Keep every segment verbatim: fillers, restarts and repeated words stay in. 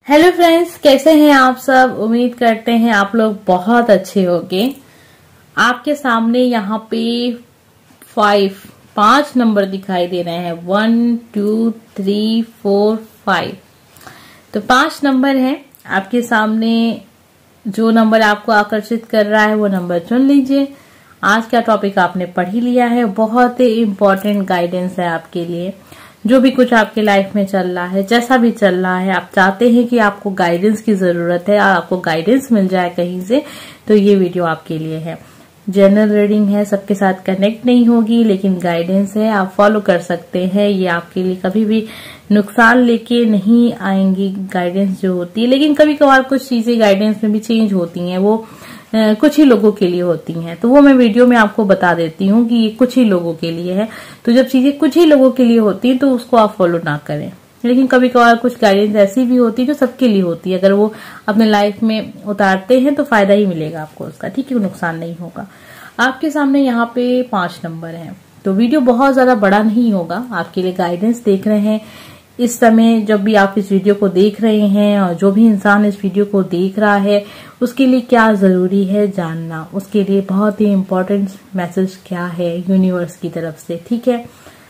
Hello friends, कैसे हैं आप सब। उम्मीद करते हैं आप लोग बहुत अच्छे होंगे। आपके सामने यहाँ पे फाइव पांच नंबर दिखाई दे रहे हैं। One two three four five, तो पांच नंबर हैं आपके सामने। जो नंबर आपको आकर्षित कर रहा है वो नंबर चुन लीजिए। आज का टॉपिक आपने पढ़ ही लिया है, बहुत ही इम्पोर्टेंट गाइडेंस है आपके लिए। जो भी कुछ आपके लाइफ में चल रहा है, जैसा भी चल रहा है, आप चाहते हैं कि आपको गाइडेंस की जरूरत है, आपको गाइडेंस मिल जाए कहीं से, तो ये वीडियो आपके लिए है। जनरल रीडिंग है, सबके साथ कनेक्ट नहीं होगी, लेकिन गाइडेंस है, आप फॉलो कर सकते हैं। ये आपके लिए कभी भी नुकसान लेके नहीं आएंगी गाइडेंस जो होती है। लेकिन कभी कभार कुछ चीजें गाइडेंस में भी चेंज होती हैं, वो आ, कुछ ही लोगों के लिए होती हैं, तो वो मैं वीडियो में आपको बता देती हूँ कि ये कुछ ही लोगों के लिए है। तो जब चीजें कुछ ही लोगों के लिए होती हैं तो उसको आप फॉलो ना करें। लेकिन कभी कभार कुछ गाइडेंस ऐसी भी होती है जो सबके लिए होती है। अगर वो अपने लाइफ में उतारते हैं तो फायदा ही मिलेगा आपको उसका, ठीक है, नुकसान नहीं होगा। आपके सामने यहाँ पे पांच नंबर हैं, तो वीडियो बहुत ज्यादा बड़ा नहीं होगा। आपके लिए गाइडेंस देख रहे हैं इस समय, जब भी आप इस वीडियो को देख रहे हैं, और जो भी इंसान इस वीडियो को देख रहा है उसके लिए क्या जरूरी है जानना, उसके लिए बहुत ही इम्पोर्टेंट मैसेज क्या है यूनिवर्स की तरफ से, ठीक है।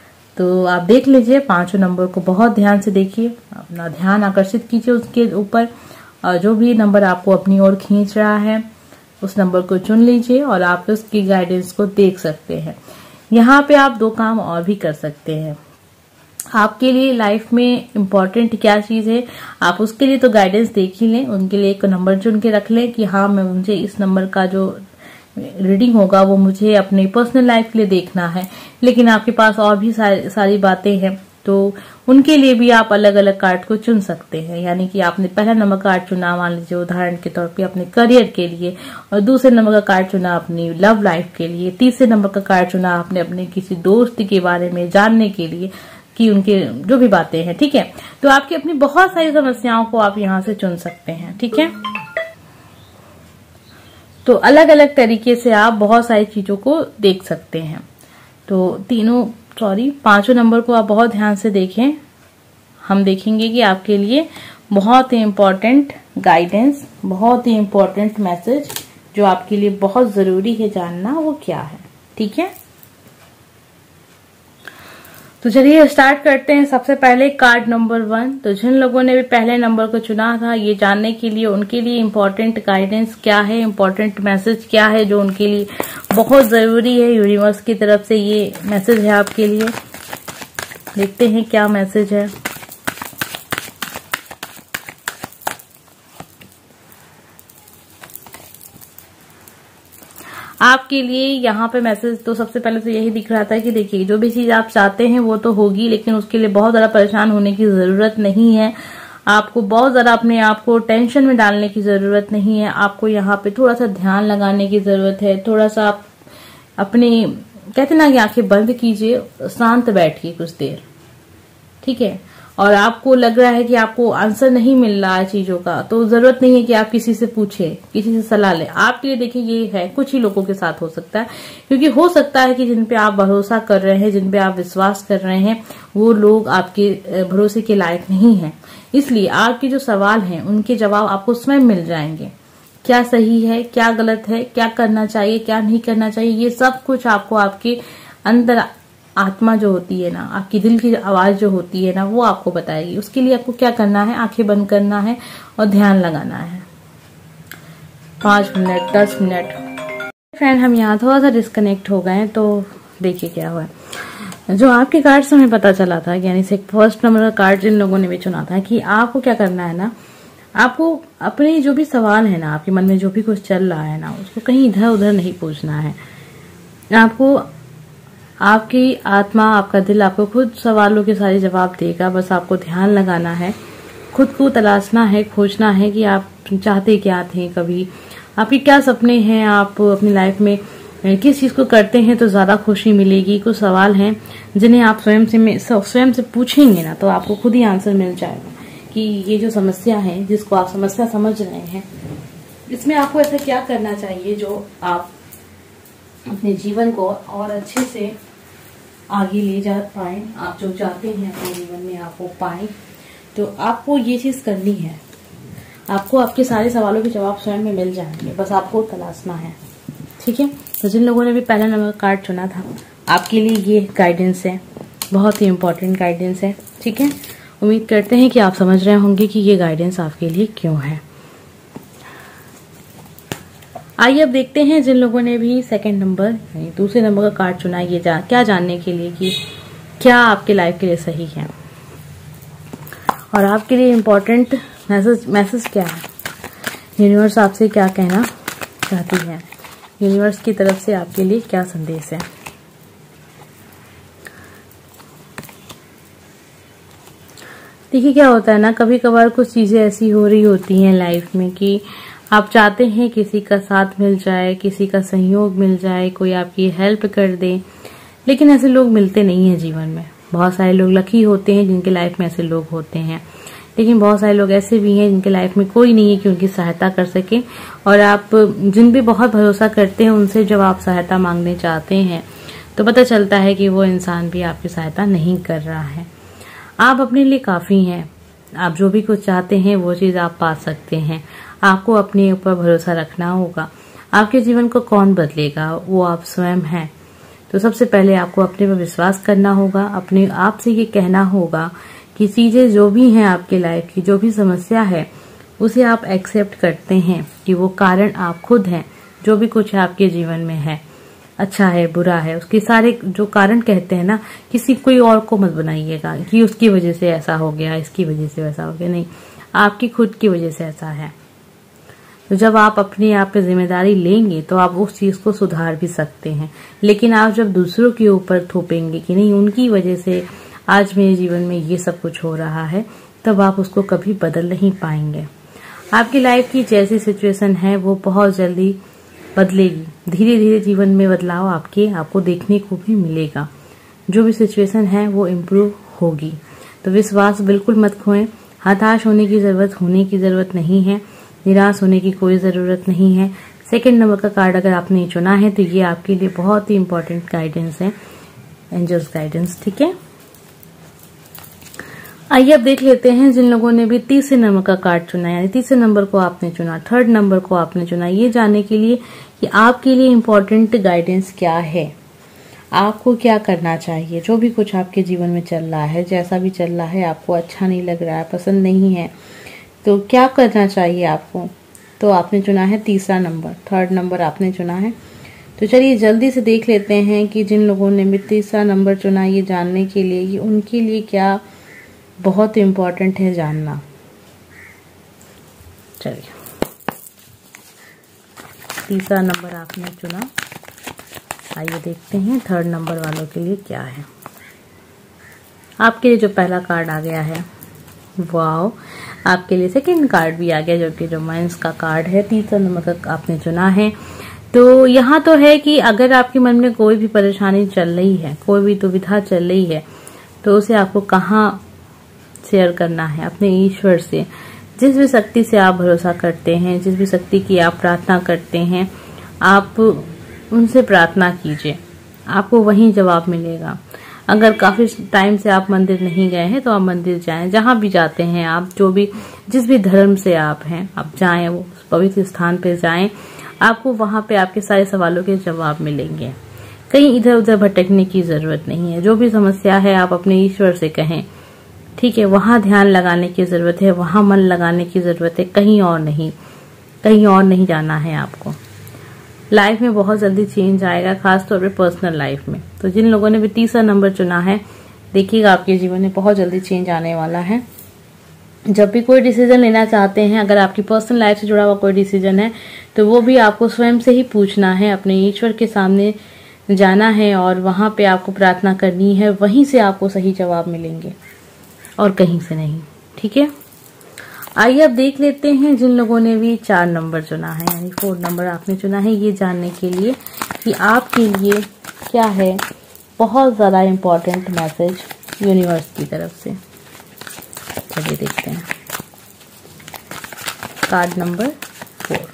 तो आप देख लीजिए, पांचों नंबर को बहुत ध्यान से देखिए, अपना ध्यान आकर्षित कीजिए उसके ऊपर, और जो भी नंबर आपको अपनी ओर खींच रहा है उस नंबर को चुन लीजिए और आप उसकी गाइडेंस को देख सकते हैं। यहाँ पे आप दो काम और भी कर सकते हैं। आपके लिए लाइफ में इम्पोर्टेंट क्या चीज है, आप उसके लिए तो गाइडेंस देख ही लें। उनके लिए एक नंबर चुन के रख लें कि हाँ, मैं मुझे इस नंबर का जो रीडिंग होगा वो मुझे अपनी पर्सनल लाइफ के लिए देखना है। लेकिन आपके पास और भी सारी, सारी बातें हैं, तो उनके लिए भी आप अलग अलग कार्ड को चुन सकते हैं। यानी कि आपने पहला नंबर कार्ड चुना, मान लीजिए उदाहरण के तौर पे अपने करियर के लिए, और दूसरे नंबर का कार्ड चुना अपनी लव लाइफ के लिए, तीसरे नंबर का कार्ड चुना आपने अपने किसी दोस्त के बारे में जानने के लिए कि उनके जो भी बातें हैं, ठीक है। तो आपकी अपनी बहुत सारी समस्याओं को आप यहाँ से चुन सकते हैं, ठीक है। तो अलग अलग तरीके से आप बहुत सारी चीजों को देख सकते हैं। तो तीनों सॉरी पांचों नंबर को आप बहुत ध्यान से देखें। हम देखेंगे कि आपके लिए बहुत ही इम्पोर्टेंट गाइडेंस, बहुत ही इम्पोर्टेंट मैसेज जो आपके लिए बहुत जरूरी है जानना, वो क्या है, ठीक है। तो चलिए स्टार्ट करते हैं। सबसे पहले कार्ड नंबर वन। तो जिन लोगों ने भी पहले नंबर को चुना था, ये जानने के लिए उनके लिए इम्पोर्टेंट गाइडेंस क्या है, इम्पोर्टेंट मैसेज क्या है जो उनके लिए बहुत जरूरी है। यूनिवर्स की तरफ से ये मैसेज है आपके लिए। देखते हैं क्या मैसेज है। आपके लिए यहाँ पे मैसेज तो सबसे पहले तो यही दिख रहा था कि देखिए, जो भी चीज आप चाहते हैं वो तो होगी, लेकिन उसके लिए बहुत ज्यादा परेशान होने की जरूरत नहीं है। आपको बहुत ज्यादा अपने आप को टेंशन में डालने की जरूरत नहीं है। आपको यहाँ पे थोड़ा सा ध्यान लगाने की जरूरत है। थोड़ा सा आप अपनी, कहते ना कि आंखें बंद कीजिए, शांत बैठिए कुछ देर, ठीक है। और आपको लग रहा है कि आपको आंसर नहीं मिल रहा है चीजों का, तो जरूरत नहीं है कि आप किसी से पूछें, किसी से सलाह लें। आपके लिए देखिए ये है, कुछ ही लोगों के साथ हो सकता है, क्योंकि हो सकता है कि जिन पे आप भरोसा कर रहे हैं, जिन पे आप विश्वास कर रहे हैं, वो लोग आपके भरोसे के लायक नहीं है। इसलिए आपके जो सवाल हैं उनके जवाब आपको स्वयं मिल जाएंगे। क्या सही है, क्या गलत है, क्या करना चाहिए, क्या नहीं करना चाहिए, ये सब कुछ आपको आपके अंदर आत्मा जो होती है ना, आपकी दिल की आवाज जो होती है ना, वो आपको बताएगी। उसके लिए आपको क्या करना है, आंखें बंद करना है और ध्यान लगाना है। पांच मिनट दस मिनट फ्रेंड, हम यहाँ थोड़ा सा डिस्कनेक्ट हो गए, तो देखिए क्या हुआ। जो आपके कार्ड से हमें पता चला था, यानी से फर्स्ट नंबर का कार्ड जिन लोगों ने भी चुना था, कि आपको क्या करना है ना, आपको अपने जो भी सवाल है ना, आपके मन में जो भी कुछ चल रहा है ना, उसको कहीं इधर उधर नहीं पूछना है। आपको आपकी आत्मा, आपका दिल आपको खुद सवालों के सारे जवाब देगा। बस आपको ध्यान लगाना है, खुद को तलाशना है, खोजना है कि आप चाहते क्या थे, कभी आपके क्या सपने हैं, आप अपनी लाइफ में किस चीज को करते हैं तो ज्यादा खुशी मिलेगी। कुछ सवाल हैं जिन्हें आप स्वयं से स्वयं से पूछेंगे ना, तो आपको खुद ही आंसर मिल जाएगा कि ये जो समस्या है, जिसको आप समस्या समझ रहे हैं, इसमें आपको ऐसा क्या करना चाहिए जो आप अपने जीवन को और अच्छे से आगे ले जा पाए। आप जो चाहते हैं अपने जीवन में आप वो पाए, तो आपको ये चीज करनी है। आपको आपके सारे सवालों के जवाब स्वयं में मिल जाएंगे, बस आपको तलाशना है। ठीक है, तो जिन लोगों ने भी पहला नंबर का कार्ड चुना था, आपके लिए ये गाइडेंस है, बहुत ही इम्पोर्टेंट गाइडेंस है। ठीक है, उम्मीद करते हैं कि आप समझ रहे होंगे कि ये गाइडेंस आपके लिए क्यों है। आइए अब देखते हैं जिन लोगों ने भी सेकंड नंबर यानी दूसरे नंबर का कार्ड चुना, ये जा, क्या जानने के लिए कि क्या आपके लाइफ के लिए सही है और आपके लिए इम्पोर्टेंट मैसेज मैसेज क्या है, यूनिवर्स आपसे क्या कहना चाहती है, यूनिवर्स की तरफ से आपके लिए क्या संदेश है। देखिए क्या होता है ना, कभी कभार कुछ चीजें ऐसी हो रही होती हैं लाइफ में कि आप चाहते हैं किसी का साथ मिल जाए, किसी का सहयोग मिल जाए, कोई आपकी हेल्प कर दे, लेकिन ऐसे लोग मिलते नहीं हैं जीवन में। बहुत सारे लोग लकी होते हैं जिनके लाइफ में ऐसे लोग होते हैं, लेकिन बहुत सारे लोग ऐसे भी हैं जिनके लाइफ में कोई नहीं है कि उनकी सहायता कर सके। और आप जिन भी बहुत भरोसा करते हैं उनसे जब आप सहायता मांगने चाहते हैं तो पता चलता है कि वो इंसान भी आपकी सहायता नहीं कर रहा है। आप अपने लिए काफी हैं, आप जो भी कुछ चाहते हैं वो चीज आप पा सकते हैं। आपको अपने ऊपर भरोसा रखना होगा। आपके जीवन को कौन बदलेगा, वो आप स्वयं हैं। तो सबसे पहले आपको अपने पर विश्वास करना होगा, अपने आप से ये कहना होगा कि चीजें जो भी हैं आपके लाइफ की, जो भी समस्या है उसे आप एक्सेप्ट करते हैं कि वो कारण आप खुद हैं। जो भी कुछ है आपके जीवन में है, अच्छा है बुरा है, उसके सारे जो कारण कहते हैं ना, किसी कोई और को मत बनाइएगा कि उसकी वजह से ऐसा हो गया, इसकी वजह से वैसा हो गया, नहीं, आपकी खुद की वजह से ऐसा है। तो जब आप अपने आप पे जिम्मेदारी लेंगे तो आप उस चीज को सुधार भी सकते हैं। लेकिन आप जब दूसरों के ऊपर थोपेंगे कि नहीं उनकी वजह से आज मेरे जीवन में ये सब कुछ हो रहा है, तब आप उसको कभी बदल नहीं पाएंगे। आपकी लाइफ की जैसी सिचुएशन है वो बहुत जल्दी बदलेगी। धीरे धीरे जीवन में बदलाव आपके आपको देखने को भी मिलेगा। जो भी सिचुएशन है वो इम्प्रूव होगी। तो विश्वास बिल्कुल मत खोएं। हताश होने की जरूरत होने की जरूरत नहीं है, निराश होने की कोई जरूरत नहीं है। सेकंड नंबर का कार्ड अगर आपने चुना है तो ये आपके लिए बहुत ही इंपॉर्टेंट गाइडेंस है, एंजल्स गाइडेंस। ठीक है, आइए अब देख लेते हैं जिन लोगों ने भी तीसरे नंबर का कार्ड चुना यानी तीसरे नंबर को आपने चुना, थर्ड नंबर को आपने चुना, ये जानने के लिए कि आपके लिए इम्पोर्टेंट गाइडेंस क्या है, आपको क्या करना चाहिए। जो भी कुछ आपके जीवन में चल रहा है, जैसा भी चल रहा है, आपको अच्छा नहीं लग रहा है, पसंद नहीं है, तो क्या करना चाहिए आपको। तो आपने चुना है तीसरा नंबर, थर्ड नंबर आपने चुना है। तो चलिए जल्दी से देख लेते हैं कि जिन लोगों ने भी तीसरा नंबर चुना, ये जानने के लिए कि उनके लिए क्या बहुत इम्पोर्टेंट है जानना। चलिए, तीसरा नंबर आपने चुना, आइए देखते हैं थर्ड नंबर वालों के लिए क्या है। आपके लिए जो पहला कार्ड आ गया है, वाओ, आपके लिए सेकंड कार्ड भी आ गया जो कि रोमांस का कार्ड है। तीसरा नंबर का आपने चुना है। तो यहाँ तो है कि अगर आपके मन में कोई भी परेशानी चल रही है, कोई भी दुविधा चल रही है, तो उसे आपको कहाँ शेयर करना है, अपने ईश्वर से। जिस भी शक्ति से आप भरोसा करते हैं, जिस भी शक्ति की आप प्रार्थना करते हैं, आप उनसे प्रार्थना कीजिए, आपको वहीं जवाब मिलेगा। अगर काफी टाइम से आप मंदिर नहीं गए हैं तो आप मंदिर जाएं, जहां भी जाते हैं आप, जो भी जिस भी धर्म से आप हैं, आप जाएं, वो पवित्र स्थान पे जाएं, आपको वहां पे आपके सारे सवालों के जवाब मिलेंगे। कहीं इधर उधर भटकने की जरूरत नहीं है। जो भी समस्या है आप अपने ईश्वर से कहें, ठीक है, वहां ध्यान लगाने की जरूरत है, वहां मन लगाने की जरूरत है, कहीं और नहीं, कहीं और नहीं जाना है आपको। लाइफ में बहुत जल्दी चेंज आएगा, खासतौर पे पर्सनल लाइफ में। तो जिन लोगों ने भी तीसरा नंबर चुना है, देखिएगा आपके जीवन में बहुत जल्दी चेंज आने वाला है। जब भी कोई डिसीजन लेना चाहते हैं, अगर आपकी पर्सनल लाइफ से जुड़ा हुआ कोई डिसीजन है, तो वो भी आपको स्वयं से ही पूछना है, अपने ईश्वर के सामने जाना है और वहां पे आपको प्रार्थना करनी है। वहीं से आपको सही जवाब मिलेंगे और कहीं से नहीं। ठीक है, आइए अब देख लेते हैं जिन लोगों ने भी चार नंबर चुना है यानी फोर नंबर आपने चुना है, ये जानने के लिए कि आपके लिए क्या है बहुत ज्यादा इम्पोर्टेंट मैसेज यूनिवर्स की तरफ से। चलिए देखते हैं। कार्ड नंबर फोर,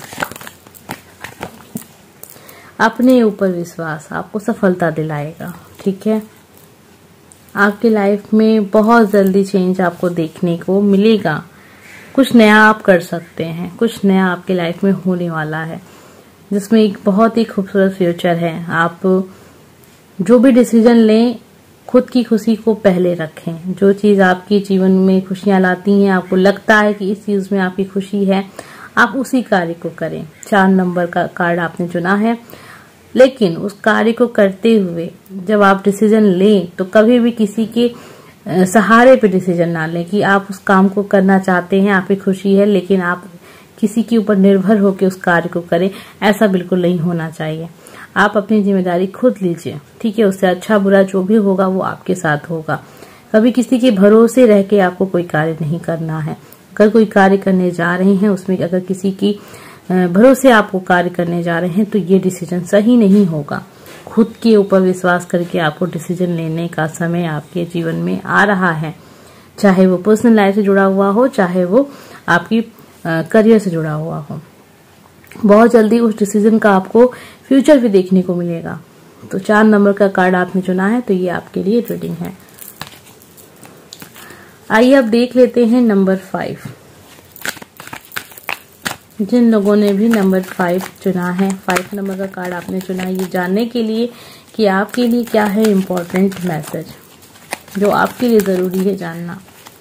अपने ऊपर विश्वास आपको सफलता दिलाएगा। ठीक है, आपकी लाइफ में बहुत जल्दी चेंज आपको देखने को मिलेगा। कुछ नया आप कर सकते हैं, कुछ नया आपके लाइफ में होने वाला है, जिसमें एक बहुत ही खूबसूरत फ्यूचर है। आप जो भी डिसीजन लें, खुद की खुशी को पहले रखें। जो चीज आपके जीवन में खुशियां लाती हैं, आपको लगता है कि इस चीज में आपकी खुशी है, आप उसी कार्य को करें। चार नंबर का कार्ड आपने चुना है, लेकिन उस कार्य को करते हुए जब आप डिसीजन लें तो कभी भी किसी के सहारे पे डिसीजन ना लें कि आप उस काम को करना चाहते हैं, आपकी खुशी है, लेकिन आप किसी के ऊपर निर्भर होकर उस कार्य को करें। ऐसा बिल्कुल नहीं होना चाहिए। आप अपनी जिम्मेदारी खुद लीजिए, ठीक है। उससे अच्छा बुरा जो भी होगा वो आपके साथ होगा। कभी किसी के भरोसे रह के आपको कोई कार्य नहीं करना है। अगर कोई कार्य करने जा रहे हैं, उसमें अगर किसी की भरोसे आपको कार्य करने जा रहे हैं तो ये डिसीजन सही नहीं होगा। खुद के ऊपर विश्वास करके आपको डिसीजन लेने का समय आपके जीवन में आ रहा है, चाहे वो पर्सनल लाइफ से जुड़ा हुआ हो, चाहे वो आपकी करियर से जुड़ा हुआ हो। बहुत जल्दी उस डिसीजन का आपको फ्यूचर भी देखने को मिलेगा। तो चार नंबर का कार्ड आपने चुना है, तो ये आपके लिए रीडिंग है। आइए अब देख लेते हैं नंबर फाइव। जिन लोगों ने भी नंबर फाइव चुना है, फाइव नंबर का कार्ड आपने चुना है, ये जानने के लिए कि आपके लिए क्या है इम्पोर्टेंट मैसेज, जो आपके लिए जरूरी है जानना।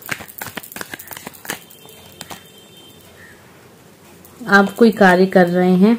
आप कोई कार्य कर रहे हैं,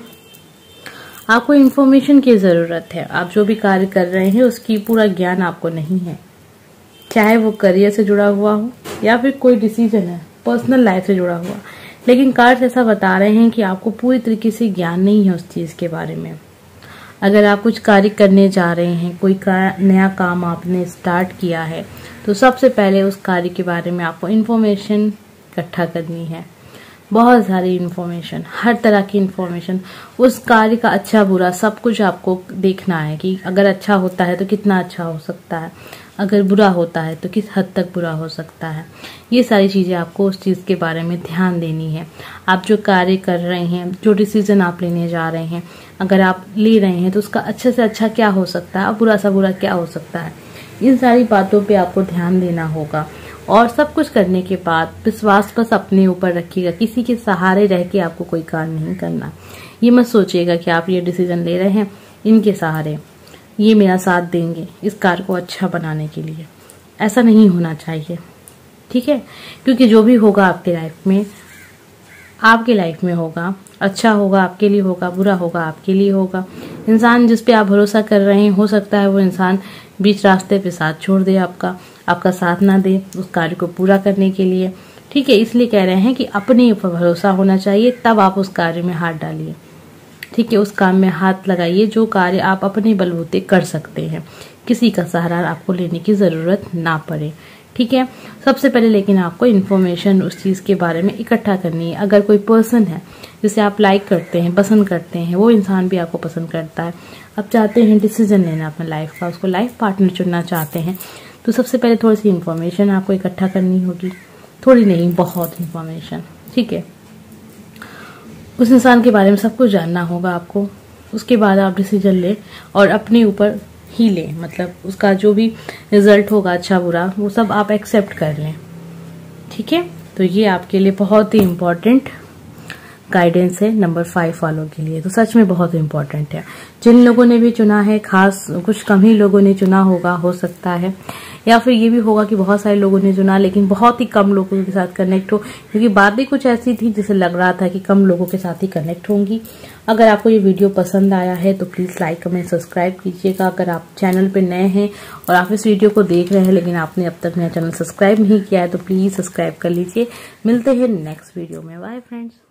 आपको इन्फॉर्मेशन की जरूरत है। आप जो भी कार्य कर रहे हैं उसकी पूरा ज्ञान आपको नहीं है, चाहे वो करियर से जुड़ा हुआ हो या फिर कोई डिसीजन है पर्सनल लाइफ से जुड़ा हुआ। लेकिन कार्ड्स ऐसा बता रहे हैं कि आपको पूरी तरीके से ज्ञान नहीं है उस चीज के बारे में। अगर आप कुछ कार्य करने जा रहे हैं, कोई का, नया काम आपने स्टार्ट किया है, तो सबसे पहले उस कार्य के बारे में आपको इन्फॉर्मेशन इकट्ठा करनी है। बहुत सारी इन्फॉर्मेशन, हर तरह की इन्फॉर्मेशन, उस कार्य का अच्छा बुरा सब कुछ आपको देखना है कि अगर अच्छा होता है तो कितना अच्छा हो सकता है, अगर बुरा होता है तो किस हद तक बुरा हो सकता है। ये सारी चीजें आपको उस चीज के बारे में ध्यान देनी है। आप जो कार्य कर रहे हैं, जो डिसीजन आप लेने जा रहे हैं, अगर आप ले रहे हैं तो उसका अच्छे से अच्छा क्या हो सकता है और बुरा सा बुरा क्या हो सकता है, इन सारी बातों पे आपको ध्यान देना होगा। और सब कुछ करने के बाद विश्वास बस अपने ऊपर रखिएगा। किसी के सहारे रह के आपको कोई कार्य नहीं करना। ये मत सोचिएगा कि आप ये डिसीजन ले रहे हैं, इनके सहारे ये मेरा साथ देंगे इस कार्य को अच्छा बनाने के लिए। ऐसा नहीं होना चाहिए, ठीक है। क्योंकि जो भी होगा आपके लाइफ में, आपके लाइफ में होगा, अच्छा होगा आपके लिए होगा, बुरा होगा आपके लिए होगा। इंसान जिस पे आप भरोसा कर रहे हैं, हो सकता है वो इंसान बीच रास्ते पे साथ छोड़ दे, आपका आपका साथ ना दे उस कार्य को पूरा करने के लिए, ठीक है। इसलिए कह रहे हैं कि अपने ऊपर भरोसा होना चाहिए, तब आप उस कार्य में हाथ डालिए, ठीक है। उस काम में हाथ लगाइए जो कार्य आप अपने बलबूते कर सकते हैं, किसी का सहारा आपको लेने की जरूरत ना पड़े, ठीक है। सबसे पहले लेकिन आपको इन्फॉर्मेशन उस चीज के बारे में इकट्ठा करनी है। अगर कोई पर्सन है जिसे आप लाइक करते हैं, पसंद करते हैं, वो इंसान भी आपको पसंद करता है, आप चाहते हैं डिसीजन लेना अपने लाइफ का, उसको लाइफ पार्टनर चुनना चाहते हैं, तो सबसे पहले थोड़ी सी इन्फॉर्मेशन आपको इकट्ठा करनी होगी। थोड़ी नहीं, बहुत इन्फॉर्मेशन, ठीक है। उस इंसान के बारे में सब कुछ जानना होगा आपको। उसके बाद आप डिसीजन लें और अपने ऊपर ही लें, मतलब उसका जो भी रिजल्ट होगा, अच्छा बुरा, वो सब आप एक्सेप्ट कर लें, ठीक है। तो ये आपके लिए बहुत ही इम्पोर्टेंट गाइडेंस है नंबर फाइव वालों के लिए, तो सच में बहुत इम्पोर्टेंट है। जिन लोगों ने भी चुना है, खास कुछ कम ही लोगों ने चुना होगा, हो सकता है, या फिर ये भी होगा कि बहुत सारे लोगों ने चुना लेकिन बहुत ही कम लोगों के साथ कनेक्ट हो, क्योंकि बातें कुछ ऐसी थी जिसे लग रहा था कि कम लोगों के साथ ही कनेक्ट होंगी। अगर आपको ये वीडियो पसंद आया है तो प्लीज लाइक कमेंट सब्सक्राइब कीजिएगा। अगर आप चैनल पे नए हैं और आप इस वीडियो को देख रहे हैं लेकिन आपने अब तक मेरा चैनल सब्सक्राइब नहीं किया है तो प्लीज सब्सक्राइब कर लीजिए। मिलते हैं नेक्स्ट वीडियो में। Bye friends.